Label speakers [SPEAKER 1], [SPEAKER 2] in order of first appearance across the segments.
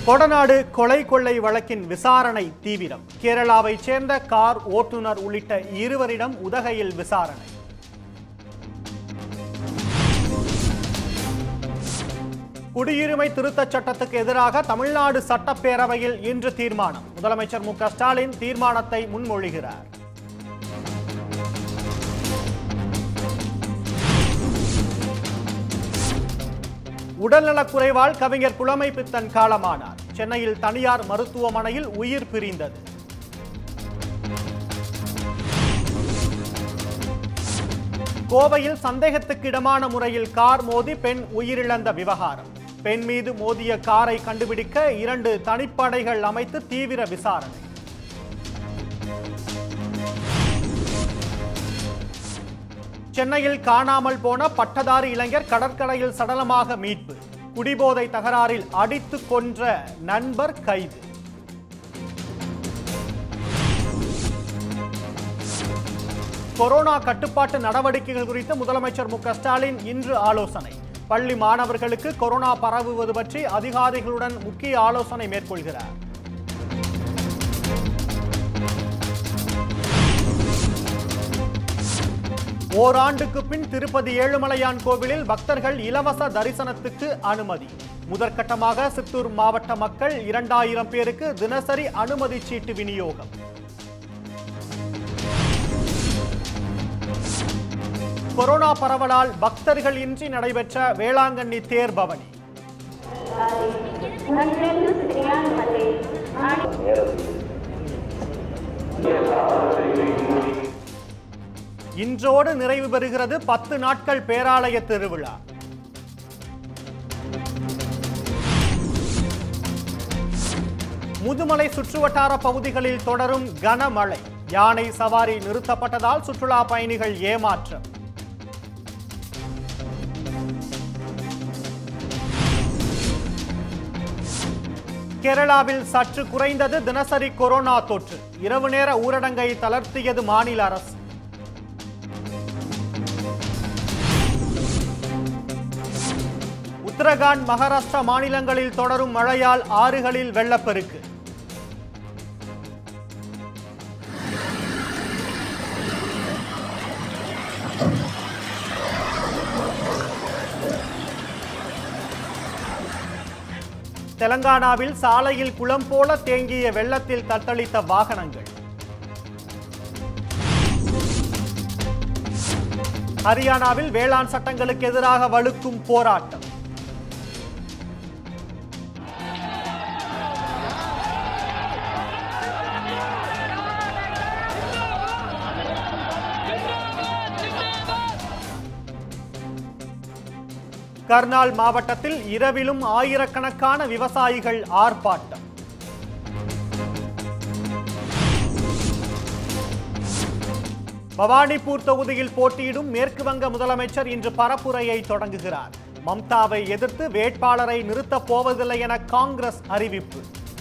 [SPEAKER 1] கொடநாடு கொலை கொள்ளை வழக்கின் விசாரணை தீவிரம். கேரளாவைச் சேர்ந்த கார் ஓட்டுநர் உள்ளிட்ட இருவரிடம் உதகையில் விசாரணை. குடியுரிமை திருத்தச் சட்டத்துக்கு எதிராக தமிழ்நாடு சட்டப்பேரவையில் இன்று தீர்மானம். முதலமைச்சர் மு க ஸ்டாலின் தீர்மானத்தை முன்மொழிகிறார். உடல்நலக்குறைவால் கவிஞர் புலமை பித்தன் காலமானார். சென்னையில் தனியார் மருத்துவமனையில் உயிர் பிரிந்தது. கோவையில் சந்தேகத்துக்கிடமான முறையில் கார் மோதி பெண் உயிரிழந்த விவகாரம். பெண் மீது மோதிய காரை கண்டுபிடிக்க 2 தனிப்படைகள் அமைத்து தீவிர விசாரணை. சென்னையில் காணாமல் போன பட்டதாரி இளைஞர் கடற்கரையில் சடலமாக மீட்பு. குடிபோதை தகராறில் அடித்து கொன்ற நண்பர் கைது. கொரோனா கட்டுப்பாட்டு நடவடிக்கைகள் குறித்து முதலமைச்சர் மு க ஸ்டாலின் இன்று ஆலோசனை. பள்ளி மாணவர்களுக்கு கொரோனா பரவுவது பற்றி அதிகாரிகளுடன் முக்கிய ஆலோசனை மேற்கொள்கிறார். ஓராண்டுக்கு பின் திருப்பதி ஏழுமலையான் கோவிலில் பக்தர்கள் இலவச தரிசனத்துக்கு அனுமதி. முதற்கட்டமாக சித்தூர் மாவட்ட மக்கள் 2000 பேருக்கு தினசரி அனுமதி சீட்டு விநியோகம். கொரோனா பரவலால் பக்தர்கள் இன்றி நடைபெற்ற வேளாங்கண்ணி தேர் பவனி. இன்றோடு நிறைவு பெறுகிறது 10 நாட்கள் பேராலய திருவிழா. முதுமலை சுற்றுவட்டார பகுதிகளில் தொடரும் கனமழை. யானை சவாரி நிறுத்தப்பட்டதால் சுற்றுலா பயணிகள் ஏமாற்றம். கேரளாவில் சற்று குறைந்தது தினசரி கொரோனா தொற்று. இரவு நேர ஊரடங்கை தளர்த்தியது மாநில அரசு. உத்தரகாண்ட், மகாராஷ்டிரா மாநிலங்களில் தொடரும் மழையால் ஆறுகளில் வெள்ளப்பெருக்கு. தெலங்கானாவில் சாலையில் குளம் போல தேங்கிய வெள்ளத்தில் தத்தளித்த வாகனங்கள். ஹரியானாவில் வேளாண் சட்டங்களுக்கு எதிராக வலுக்கும் போராட்டம். கர்னால் மாவட்டத்தில் இரவிலும் ஆயிரக்கணக்கான விவசாயிகள் ஆர்ப்பாட்டம். பவானிபூர் தொகுதியில் போட்டியிடும் மேற்கு வங்க முதலமைச்சர் இன்று பரப்புரையை தொடங்குகிறார். மம்தாவை எதிர்த்து வேட்பாளரை நிறுத்தப் போவதில்லை என காங்கிரஸ் அறிவிப்பு.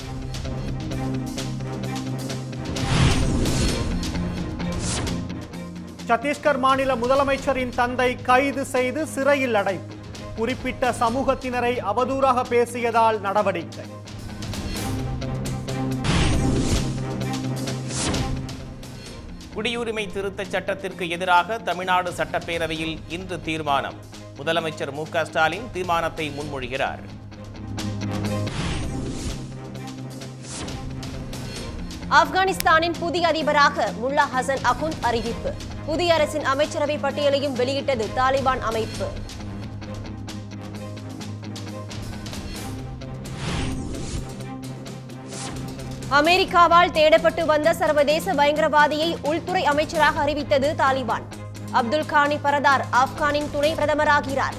[SPEAKER 1] சத்தீஸ்கர் மாநில முதலமைச்சரின் தந்தை கைது செய்து சிறையில் அடைப்பு. குறிப்பிட்ட சமூகத்தினரை அவதூறாக பேசியதால் நடவடிக்கை.
[SPEAKER 2] குடியுரிமை திருத்தச் சட்டத்திற்கு எதிராக தமிழ்நாடு சட்டப்பேரவையில் இன்று தீர்மானம். முதலமைச்சர் மு க ஸ்டாலின் தீர்மானத்தை முன்மொழிகிறார்.
[SPEAKER 3] ஆப்கானிஸ்தானின் புதிய அதிபராக முல்லா ஹசன் அகுந்த் அறிவிப்பு. புதிய அரசின் அமைச்சரவை பட்டியலையும் வெளியிட்டது தாலிபான் அமைப்பு. அமெரிக்காவால் தேடப்பட்டு வந்த சர்வதேச பயங்கரவாதியை உள்துறை அமைச்சராக அறிவித்தது தாலிபான். அப்துல் கானி பரதார் ஆப்கானின் துணை பிரதமராகிறார்.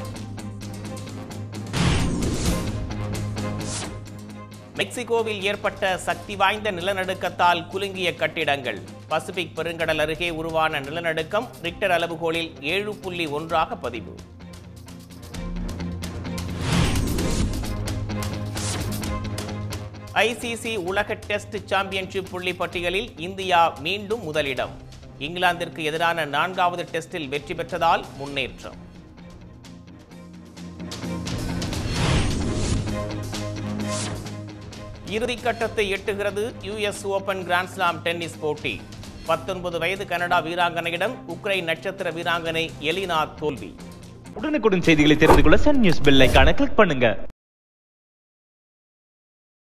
[SPEAKER 2] மெக்சிகோவில் ஏற்பட்ட சக்தி வாய்ந்த நிலநடுக்கத்தால் குலுங்கிய கட்டிடங்கள். பசிபிக் பெருங்கடல் அருகே உருவான நிலநடுக்கம் ரிக்டர் அளவுகோலில் 7.1 பதிவு. ஐசிசி உலக டெஸ்ட் சாம்பியன்ஷிப் புள்ளி பட்டியலில் இந்தியா மீண்டும் முதலிடம். இங்கிலாந்திற்கு எதிரான 4வது டெஸ்டில் வெற்றி பெற்றதால் முன்னேற்றம். இறுதிக்கட்டத்தை எட்டுகிறது US ஓபன் கிராண்ட்ஸ்லாம் டென்னிஸ் போட்டி. 19 வயது கனடா வீராங்கனையிடம் உக்ரைன் நட்சத்திர வீராங்கனை எலினா தோல்வி.
[SPEAKER 4] உடனுக்குடன் செய்திகளை தெரிந்து கொள்ள சன் நியூஸ் பெல் ஐகானை கிளிக் பண்ணுங்க.